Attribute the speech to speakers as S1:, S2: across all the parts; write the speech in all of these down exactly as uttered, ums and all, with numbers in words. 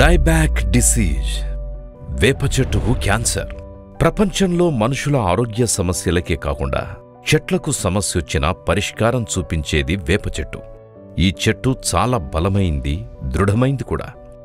S1: Dieback disease వేప చెట్టుకు cancer. ప్రపంచంలో మనుషుల ఆరోగ్య సమస్యలకే కాకుండా చెట్లకు సమస్య వచ్చినా పరిష్కారం చూపించేది వేప చెట్టు. ఈ చెట్టు చాలా బలమైంది, దృఢమైంది కూడా.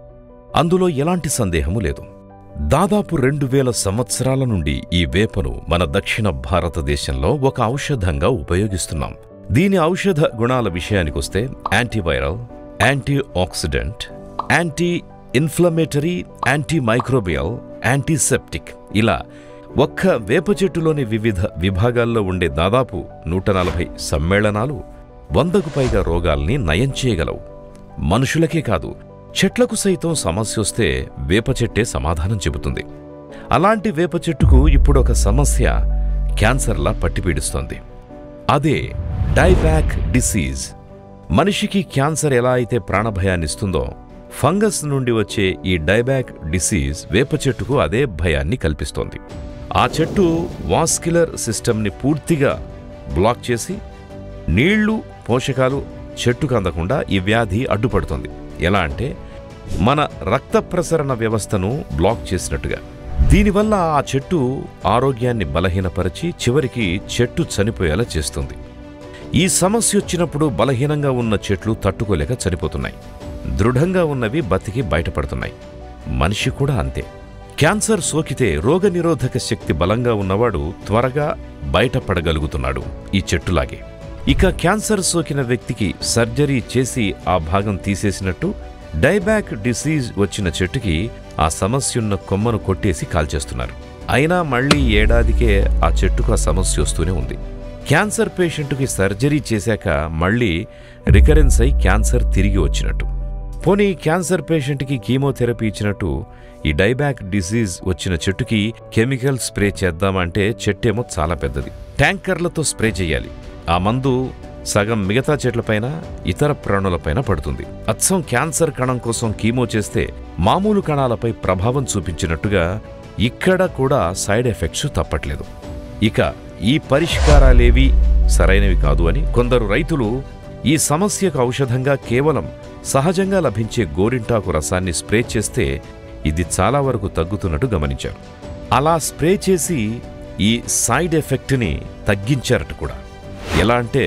S1: అందులో ఎలాంటి సందేహమూ లేదు. దాదాపు రెండు వేల సంవత్సరాల నుండి ఈ వేపను మన దక్షిణ భారతదేశంలో ఒక ఔషధంగా ఉపయోగిస్తున్నాం. దీని ఔషధ గుణాల విషయానికొస్తే antiviral, antioxidant, anti inflammatory, antimicrobial, antiseptic, ఇలా ఒక్క వేప చెట్టులోని వివిధ విభాగాల్లో ఉండే దాదాపు నూట నలభై సమ్మేళనాలు వందకు పైగా రోగాల్ని నయం చేయగలవు. మనుషులకే కాదు, చెట్లకు సైతం సమస్య వస్తే వేప చెట్టే సమాధానం చెబుతుంది. అలాంటి వేప చెట్టుకు ఇప్పుడొక సమస్య క్యాన్సర్లా పట్టిపీడిస్తోంది. అదే డైబ్యాక్ డిసీజ్. మనిషికి క్యాన్సర్ ఎలా అయితే ప్రాణభయాన్నిస్తుందో, ఫంగస్ నుండి వచ్చే ఈ డైబ్యాక్ డిసీజ్ వేప చెట్టుకు అదే భయాన్ని కల్పిస్తోంది. ఆ చెట్టు వాస్క్యులర్ సిస్టమ్ని పూర్తిగా బ్లాక్ చేసి నీళ్లు, పోషకాలు చెట్టుకు అందకుండా ఈ వ్యాధి అడ్డుపడుతోంది. ఎలా అంటే మన రక్త ప్రసరణ వ్యవస్థను బ్లాక్ చేసినట్టుగా. దీనివల్ల ఆ చెట్టు ఆరోగ్యాన్ని బలహీనపరిచి చివరికి చెట్టు చనిపోయేలా చేస్తుంది. ఈ సమస్య వచ్చినప్పుడు బలహీనంగా ఉన్న చెట్లు తట్టుకోలేక చనిపోతున్నాయి. దృఢంగా ఉన్నవి బతికి బయటపడుతున్నాయి. మనిషి కూడా అంతే. క్యాన్సర్ సోకితే రోగనిరోధక శక్తి బలంగా ఉన్నవాడు త్వరగా బయటపడగలుగుతున్నాడు ఈ చెట్టులాగే. ఇక క్యాన్సర్ సోకిన వ్యక్తికి సర్జరీ చేసి ఆ భాగం తీసేసినట్టు డైబ్యాక్ డిసీజ్ వచ్చిన చెట్టుకి ఆ సమస్యున్న కొమ్మను కొట్టేసి కాల్చేస్తున్నారు. అయినా మళ్లీ ఏడాదికే ఆ చెట్టుకు ఆ సమస్య వస్తూనే ఉంది. క్యాన్సర్ పేషెంటుకి సర్జరీ చేశాక మళ్లీ రికరెన్స్ అయి క్యాన్సర్ తిరిగి వచ్చినట్టు. పోనీ క్యాన్సర్ పేషెంట్కి కీమోథెరపీ ఇచ్చినట్టు ఈ డైబ్యాక్ డిసీజ్ వచ్చిన చెట్టుకి కెమికల్ స్ప్రే చేద్దామంటే చెట్టేమో చాలా పెద్దది. ట్యాంకర్లతో స్ప్రే చేయాలి. ఆ మందు సగం మిగతా చెట్లపైన, ఇతర ప్రాణులపైన పడుతుంది. అచ్చం క్యాన్సర్ కణం కోసం కీమో చేస్తే మామూలు కణాలపై ప్రభావం చూపించినట్టుగా ఇక్కడ కూడా సైడ్ ఎఫెక్ట్స్ తప్పట్లేదు. ఇక ఈ పరిష్కారాలేవీ సరైనవి కాదు అని కొందరు రైతులు ఈ సమస్యకు ఔషధంగా కేవలం సహజంగా లభించే గోరింటాకు రసాన్ని స్ప్రే చేస్తే ఇది చాలా వరకు తగ్గుతున్నట్టు గమనించారు. అలా స్ప్రే చేసి ఈ సైడ్ ఎఫెక్ట్ని తగ్గించారట కూడా. ఎలా అంటే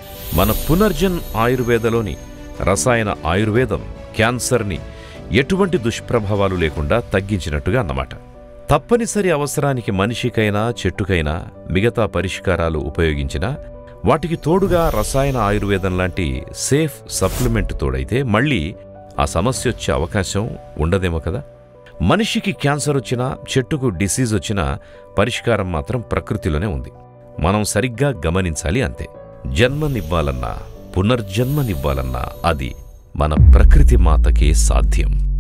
S1: మన పునర్జన్ ఆయుర్వేదలోని రసాయన ఆయుర్వేదం క్యాన్సర్ని ఎటువంటి దుష్ప్రభావాలు లేకుండా తగ్గించినట్టుగా అన్నమాట. తప్పనిసరి అవసరానికి మనిషికైనా చెట్టుకైనా మిగతా పరిష్కారాలు ఉపయోగించినా వాటికి తోడుగా రసాయన ఆయుర్వేదం లాంటి సేఫ్ సప్లిమెంట్ తోడైతే మళ్ళీ ఆ సమస్య వచ్చే అవకాశం ఉండదేమో కదా. మనిషికి క్యాన్సర్ వచ్చినా, చెట్టుకు డిసీజ్ వచ్చినా పరిష్కారం మాత్రం ప్రకృతిలోనే ఉంది. మనం సరిగ్గా గమనించాలి అంతే. జన్మనివ్వాలన్నా, పునర్జన్మనివ్వాలన్నా అది మన ప్రకృతి మాతకే సాధ్యం.